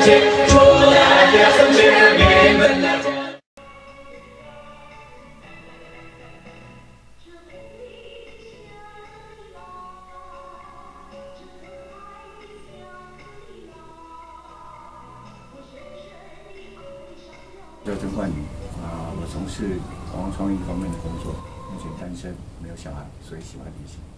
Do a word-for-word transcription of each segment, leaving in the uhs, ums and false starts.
切，祝大家生日快乐！ 叫曾冠宇啊，我从事观光创意方面的工作，目前单身，没有小孩，所以喜欢旅行。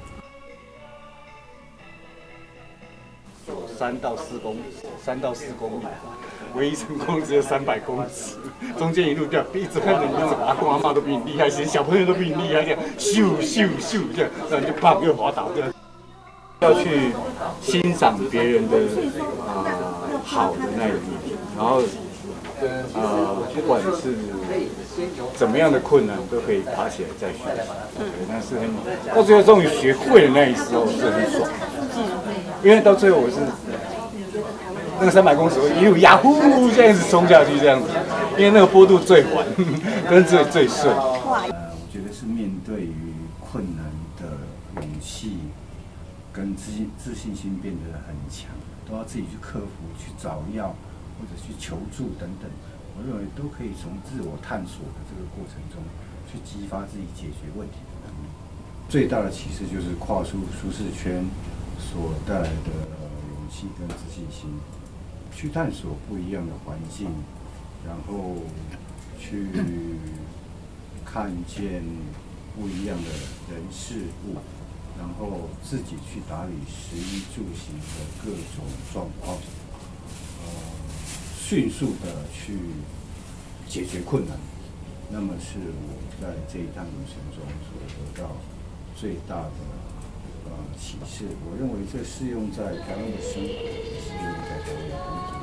走三到四公三到四公里，唯一成功只有三百公尺，中间一路这样一直看着你，怎么阿公阿妈都比你厉害，其实小朋友都比你厉害，这样咻咻咻这样，然后你就砰又滑倒这样。要去欣赏别人的啊、呃、好的那一面，然后。呃，不管是怎么样的困难，都可以爬起来再学。嗯，那是很到最后终于学会了那一时候是很爽。嗯，因为到最后我是那个三百公尺，我一路呀呼这样子冲下去这样子，因为那个坡度最缓，跟最最顺。呃， 我觉得是面对于困难的勇气跟自自信心变得很强，都要自己去克服，去找药。或者去求助等等，我认为都可以从自我探索的这个过程中，去激发自己解决问题的能力。最大的启示就是跨出舒适圈所带来的勇气跟自信心，去探索不一样的环境，然后去看见不一样的人事物，然后自己去打理食衣住行的各种状况。迅速的去解决困难，那么是我在这一趟旅程中所得到最大的呃启示。我认为这适用在台湾的生活，也适用在台湾的工作。